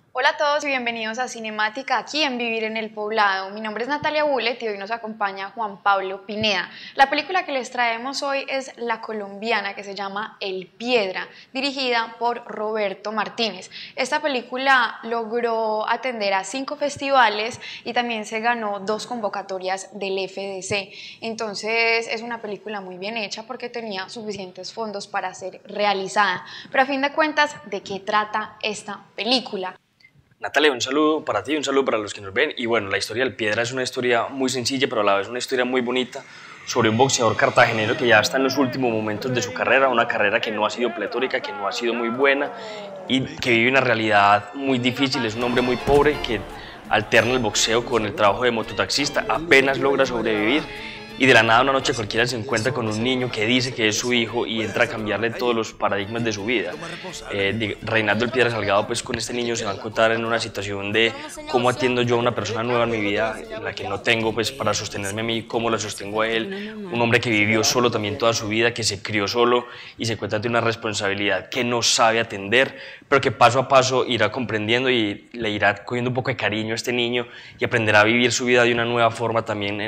Hola a todos y bienvenidos a Cinemática aquí en Vivir en el Poblado. Mi nombre es Natalia Bullet y hoy nos acompaña Juan Pablo Pineda. La película que les traemos hoy es la colombiana que se llama El Piedra, dirigida por Roberto Martínez. Esta película logró atender a 5 festivales y también se ganó 2 convocatorias del FDC. Entonces es una película muy bien hecha porque tenía suficientes fondos para ser realizada. Pero a fin de cuentas, ¿de qué trata esta película? Natalia, un saludo para ti, un saludo para los que nos ven. Y bueno, la historia del Piedra es una historia muy sencilla, pero a la vez una historia muy bonita sobre un boxeador cartagenero que ya está en los últimos momentos de su carrera, una carrera que no ha sido pletórica, que no ha sido muy buena y que vive una realidad muy difícil. Es un hombre muy pobre que alterna el boxeo con el trabajo de mototaxista, apenas logra sobrevivir y de la nada una noche cualquiera se encuentra con un niño que dice que es su hijo y entra a cambiarle todos los paradigmas de su vida. Reinaldo El Piedra Salgado pues con este niño se va a encontrar en una situación de cómo atiendo yo a una persona nueva en mi vida, en la que no tengo pues para sostenerme a mí, cómo la sostengo a él, un hombre que vivió solo también toda su vida, que se crió solo y se encuentra ante una responsabilidad que no sabe atender, pero que paso a paso irá comprendiendo y le irá cogiendo un poco de cariño a este niño y aprenderá a vivir su vida de una nueva forma también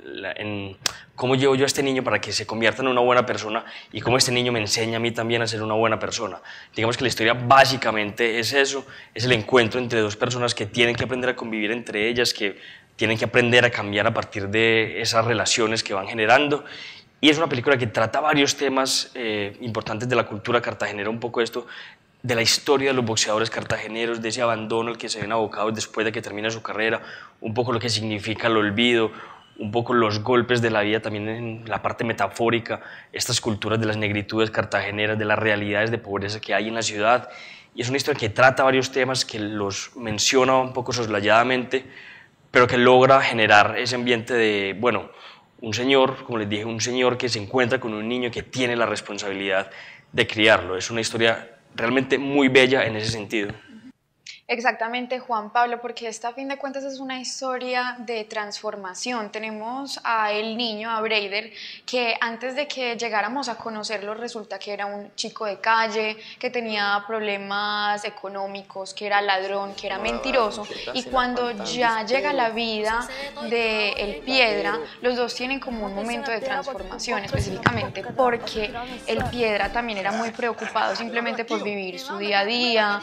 en cómo llevo yo a este niño para que se convierta en una buena persona y cómo este niño me enseña a mí también a ser una buena persona. Digamos que la historia básicamente es eso, es el encuentro entre dos personas que tienen que aprender a convivir entre ellas, que tienen que aprender a cambiar a partir de esas relaciones que van generando. Y es una película que trata varios temas importantes de la cultura cartagenera, un poco esto de la historia de los boxeadores cartageneros, de ese abandono al que se ven abocados después de que termina su carrera, un poco lo que significa el olvido, un poco los golpes de la vida también en la parte metafórica, estas culturas de las negritudes cartageneras, de las realidades de pobreza que hay en la ciudad. Y es una historia que trata varios temas, que los menciona un poco soslayadamente, pero que logra generar ese ambiente de, bueno, un señor, como les dije, un señor que se encuentra con un niño que tiene la responsabilidad de criarlo. Es una historia realmente muy bella en ese sentido. Exactamente, Juan Pablo, porque esta a fin de cuentas es una historia de transformación. Tenemos a el niño, a Breider, que antes de que llegáramos a conocerlo resulta que era un chico de calle, que tenía problemas económicos, que era ladrón, que era mentiroso, y cuando ya llega la vida de El Piedra, los dos tienen como un momento de transformación, específicamente porque El Piedra también era muy preocupado simplemente por vivir su día a día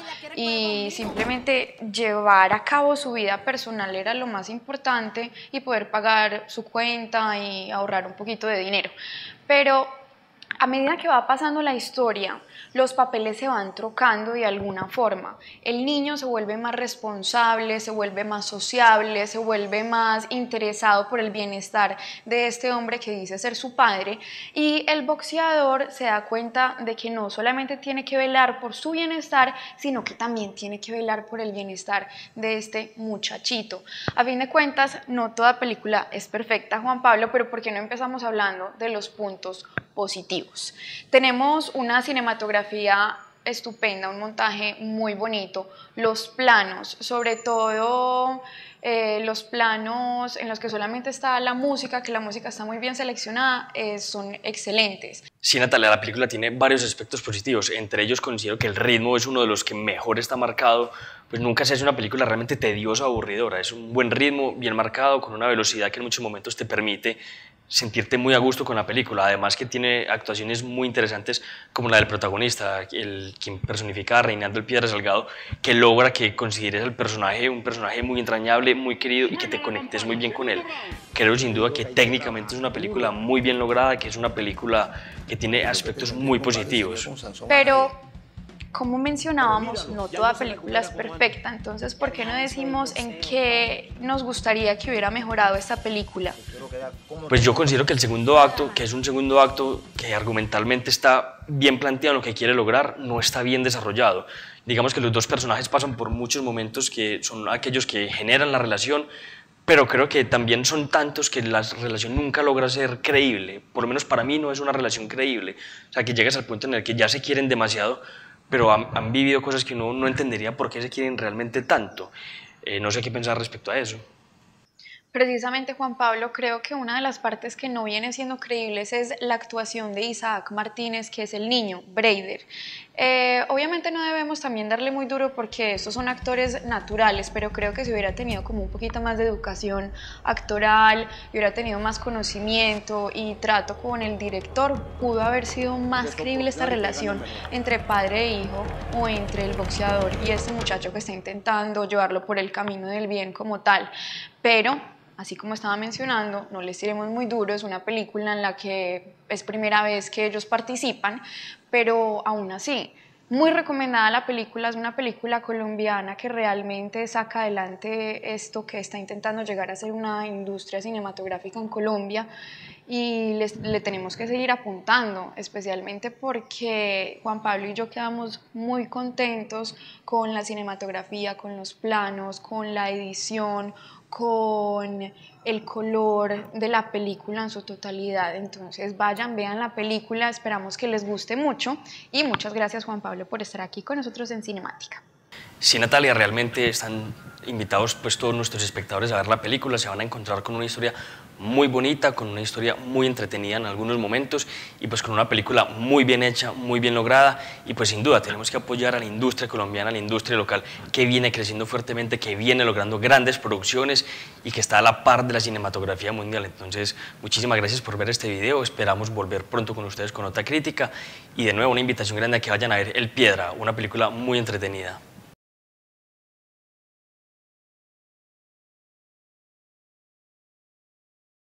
y simplemente llevar a cabo su vida personal era lo más importante y poder pagar su cuenta y ahorrar un poquito de dinero. Pero a medida que va pasando la historia, los papeles se van trocando de alguna forma. El niño se vuelve más responsable, se vuelve más sociable, se vuelve más interesado por el bienestar de este hombre que dice ser su padre, y el boxeador se da cuenta de que no solamente tiene que velar por su bienestar, sino que también tiene que velar por el bienestar de este muchachito. A fin de cuentas, no toda película es perfecta, Juan Pablo, pero ¿por qué no empezamos hablando de los puntos positivos? Tenemos una cinematografía estupenda, un montaje muy bonito, los planos, sobre todo los planos en los que solamente está la música, que la música está muy bien seleccionada, son excelentes. Sí, Natalia, la película tiene varios aspectos positivos, entre ellos considero que el ritmo es uno de los que mejor está marcado, pues nunca se hace una película realmente tediosa o aburridora, es un buen ritmo, bien marcado, con una velocidad que en muchos momentos te permite sentirte muy a gusto con la película, además que tiene actuaciones muy interesantes como la del protagonista, quien personifica a Reinaldo El Piedra Salgado, que logra que consideres al personaje un personaje muy entrañable, muy querido y que te conectes muy bien con él. Creo sin duda que técnicamente es una película muy bien lograda, que es una película que tiene aspectos muy positivos. Pero como mencionábamos, no toda película es perfecta, entonces ¿por qué no decimos en qué nos gustaría que hubiera mejorado esta película? Pues yo considero que el segundo acto, que es un segundo acto que argumentalmente está bien planteado en lo que quiere lograr, no está bien desarrollado. Digamos que los dos personajes pasan por muchos momentos que son aquellos que generan la relación, pero creo que también son tantos que la relación nunca logra ser creíble. Por lo menos para mí no es una relación creíble. O sea, que llegas al punto en el que ya se quieren demasiado, pero han vivido cosas que uno no entendería por qué se quieren realmente tanto. No sé qué pensar respecto a eso. Precisamente, Juan Pablo, creo que una de las partes que no viene siendo creíbles es la actuación de Isaac Martínez, que es el niño, Breider. Obviamente no debemos también darle muy duro porque estos son actores naturales, pero creo que si hubiera tenido como un poquito más de educación actoral, y hubiera tenido más conocimiento y trato con el director, pudo haber sido más creíble esta relación entre padre e hijo o entre el boxeador y este muchacho que está intentando llevarlo por el camino del bien como tal. Pero así como estaba mencionando, no les tiremos muy duro, es una película en la que es primera vez que ellos participan, pero aún así, muy recomendada la película, es una película colombiana que realmente saca adelante esto que está intentando llegar a ser una industria cinematográfica en Colombia y le tenemos que seguir apuntando, especialmente porque Juan Pablo y yo quedamos muy contentos con la cinematografía, con los planos, con la edición, con el color de la película en su totalidad. Entonces vayan, vean la película, esperamos que les guste mucho y muchas gracias Juan Pablo por estar aquí con nosotros en Cinemática. Sí, Natalia, realmente están invitados pues todos nuestros espectadores a ver la película, se van a encontrar con una historia muy bonita, con una historia muy entretenida en algunos momentos y pues con una película muy bien hecha, muy bien lograda y pues sin duda tenemos que apoyar a la industria colombiana, a la industria local que viene creciendo fuertemente, que viene logrando grandes producciones y que está a la par de la cinematografía mundial. Entonces, muchísimas gracias por ver este video, esperamos volver pronto con ustedes con otra crítica y de nuevo una invitación grande a que vayan a ver El Piedra, una película muy entretenida.